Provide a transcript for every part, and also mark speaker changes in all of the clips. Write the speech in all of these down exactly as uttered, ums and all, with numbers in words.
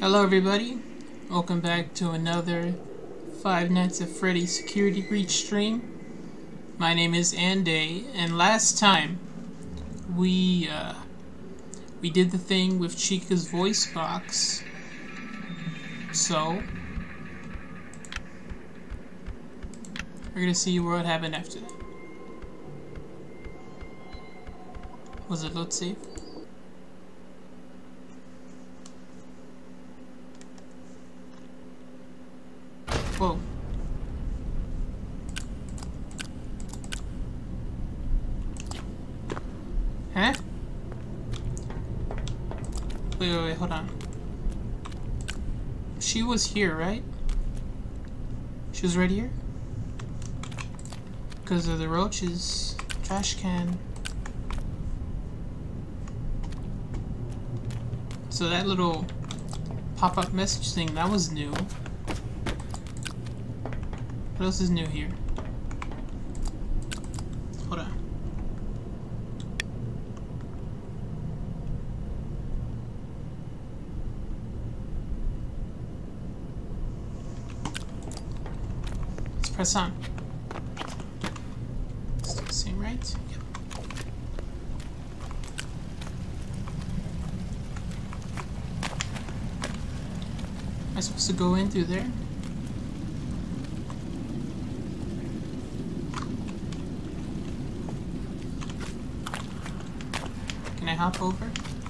Speaker 1: Hello everybody, welcome back to another Five Nights at Freddy's Security Breach stream. My name is Anday, and last time we uh, we did the thing with Chica's voice box, so we're gonna see what happened after that. Was it load safe? Whoa. Huh? Wait, wait, wait, hold on. She was here, right? She was right here? Because of the roaches. Trash can. So that little pop-up message thing, that was new. What else is new here? Hold on. Let's press on. Still the same, right? Yep. Am I supposed to go in through there? Can I hop over?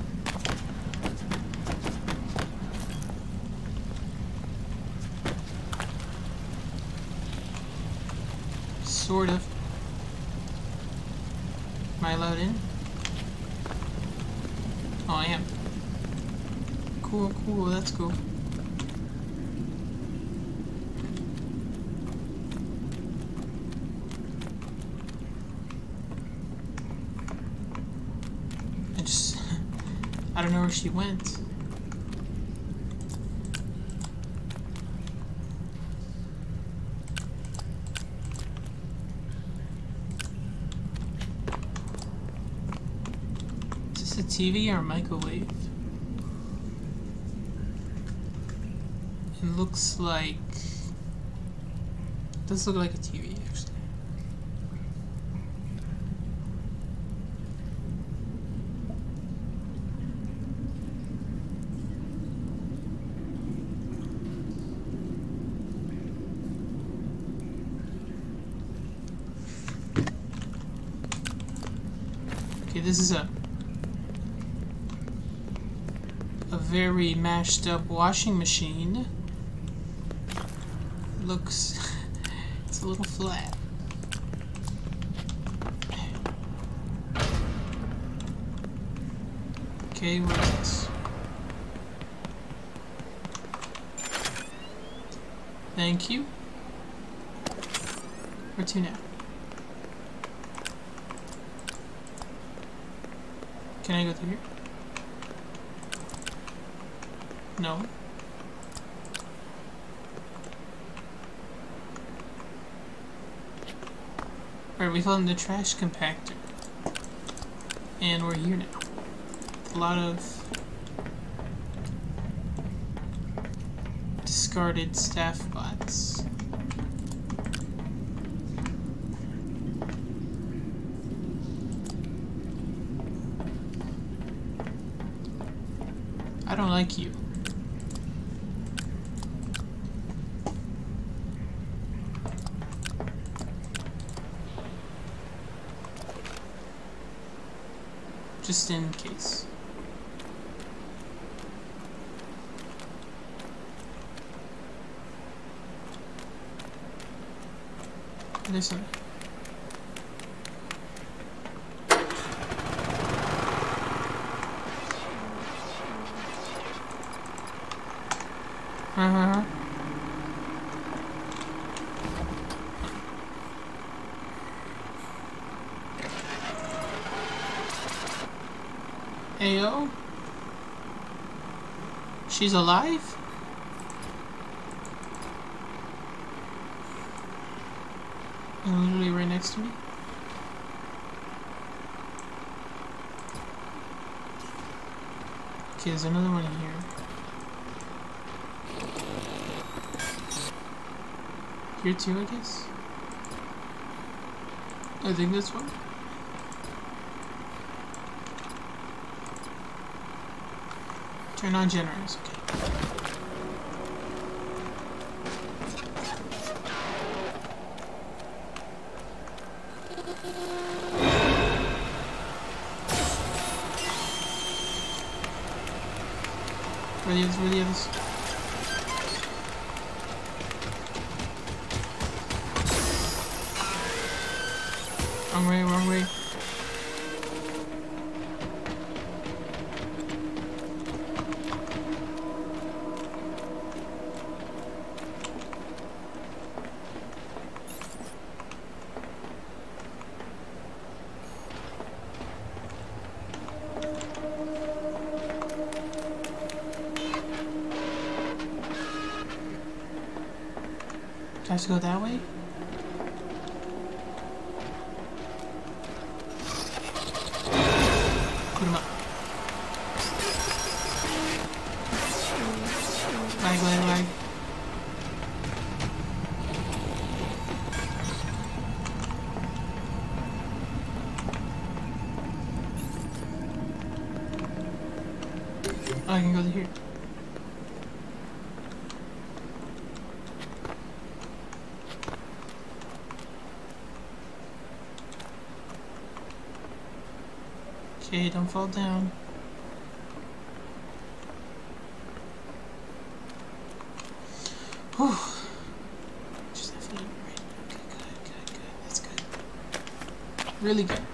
Speaker 1: Sort of. Am I allowed in? Oh, I am. Cool, cool, that's cool. I just... I don't know where she went. Is this a T V or a microwave? It looks like... It does look like a T V, actually. Okay, this is a a very mashed up washing machine. It looks it's a little flat. Okay, what is this? Thank you. Where to now? Can I go through here? No. Alright, we found the trash compactor. And we're here now. A lot of discarded staff bots. I don't like you. Just in case. There's some. Uh-huh. Ayo? She's alive? And literally right next to me? Okay, there's another one here. Here too, I guess. I think that's one. Turn on generators, okay. Where are the others? Where are the others? Wrong way, wrong way. Do I have to go that way? Put him up. Lag, lag, lag. Oh, I can go to here. Okay, don't fall down. Whew. Just have to right. Okay, good, good, good. That's good. Really good.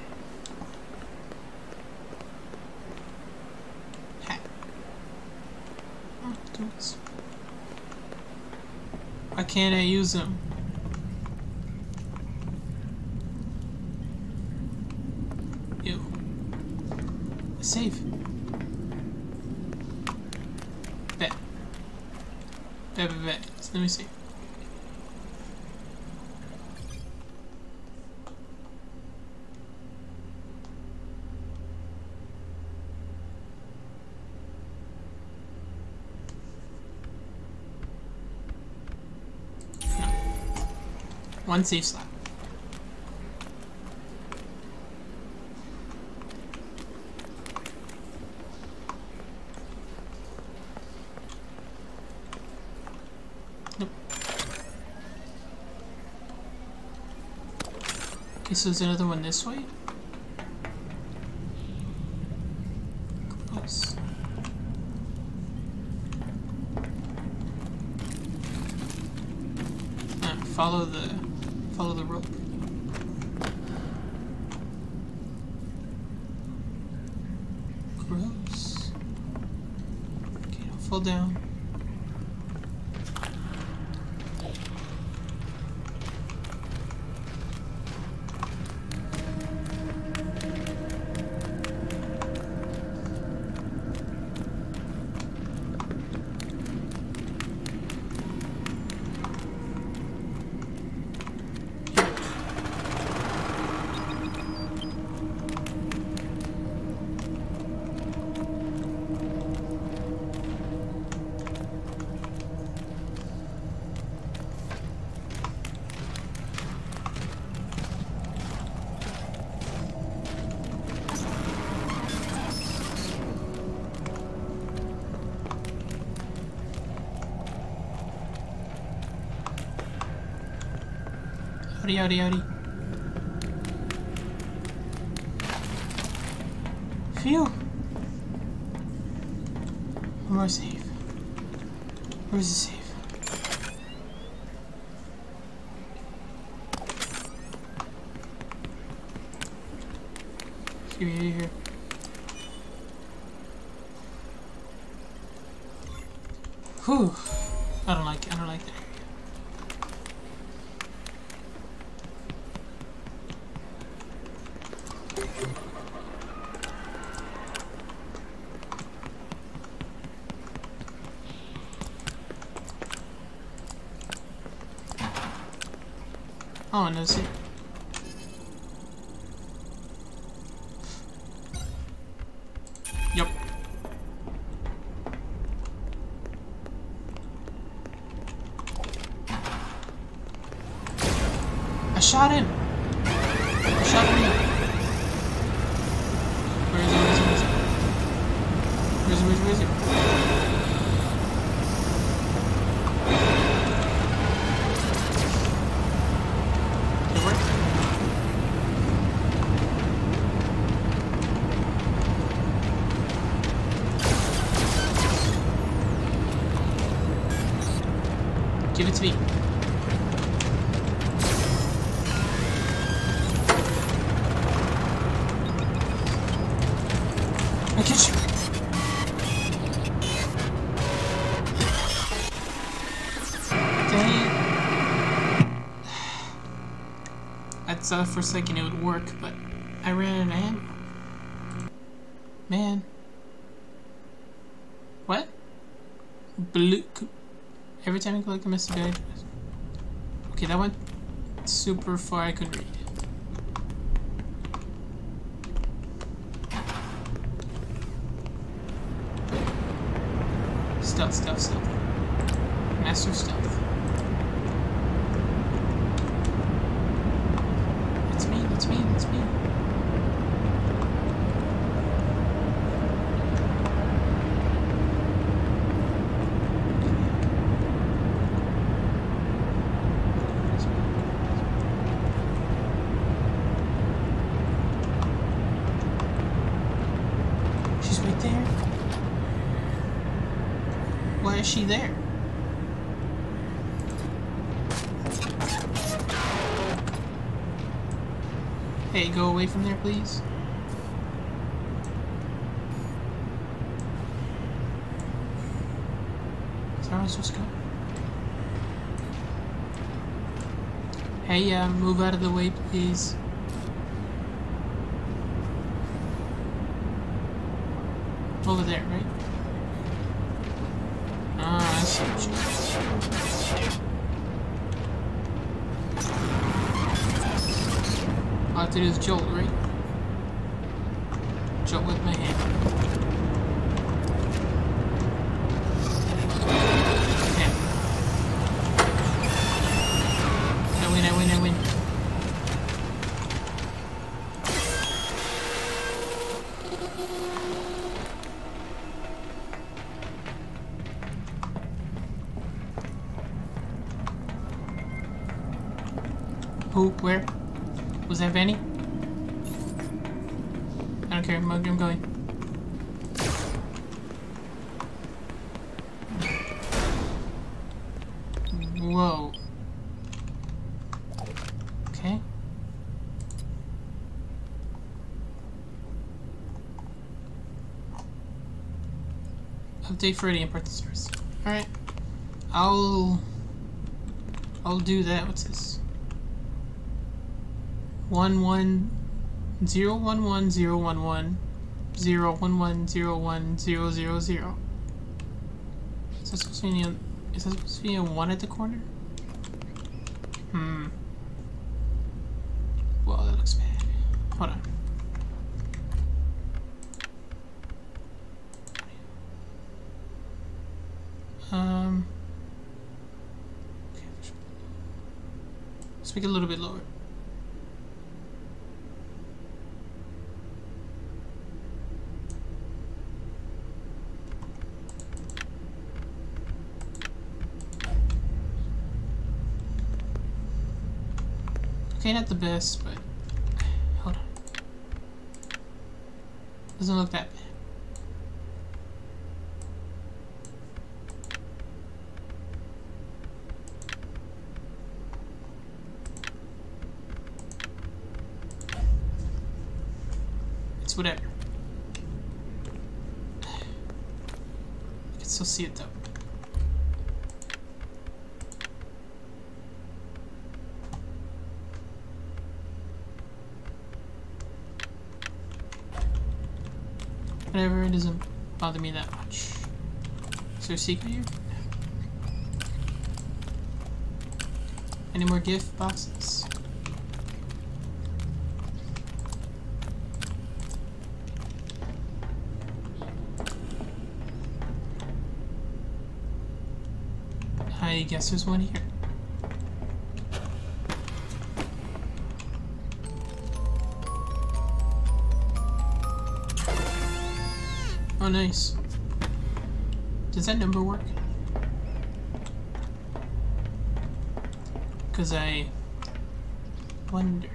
Speaker 1: Hat. Oh, dudes. Why can't I use them? Ew. Save. Bet. Bet, bet, bet. So let me see. No. One save slot. Okay, so there's another one this way? Close. Ah, follow the... follow the rope. Gross. Okay, don't fall down. Howdy, howdy, howdy. Phew. One more save. Where's the save? Here, here, here. Whew. I don't like it. I don't like that. Oh, no, see. Yup. shot him! I shot him! Where is he? Where is he? Where is he? Where is he? Where is he? Did it work? Give it to me. I catch you. Dang it. I thought for a second it would work, but I ran out of ammo. Man. What? Blue. Every time I click I miss a guy. Okay, that went super far, I couldn't read. Stealth, stealth, stealth. Master stealth. That's me, that's me, that's me. She's right there. Why is she there? Hey, go away from there, please. Is that where I'm supposed to go? Hey, uh, move out of the way, please. Over there, right? Ah, I see what you All I have to do is jolt, right? Jolt with my hand. Okay. I win, I win, I win. Who? Where? Was that Benny? I don't care, I'm, I'm going. Whoa. Okay. Update Freddy and Port Stars. Alright. I'll... I'll do that. What's this? One one zero one one zero one one zero one one zero one zero zero zero. Is that supposed to be a, is that supposed to be a one at the corner? Hmm. Well, that looks bad. Hold on. Um. Okay. Let's make it a little bit lower. Okay, not the best, but hold on. Doesn't look that bad. It's whatever. I can still see it though. Whatever, it doesn't bother me that much. Is there a secret here? Any more gift boxes? I guess there's one here. Oh, nice. Does that number work? Because I wonder.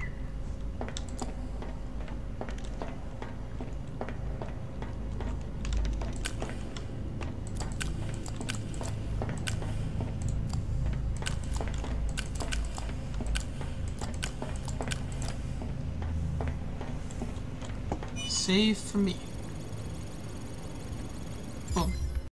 Speaker 1: Save for me.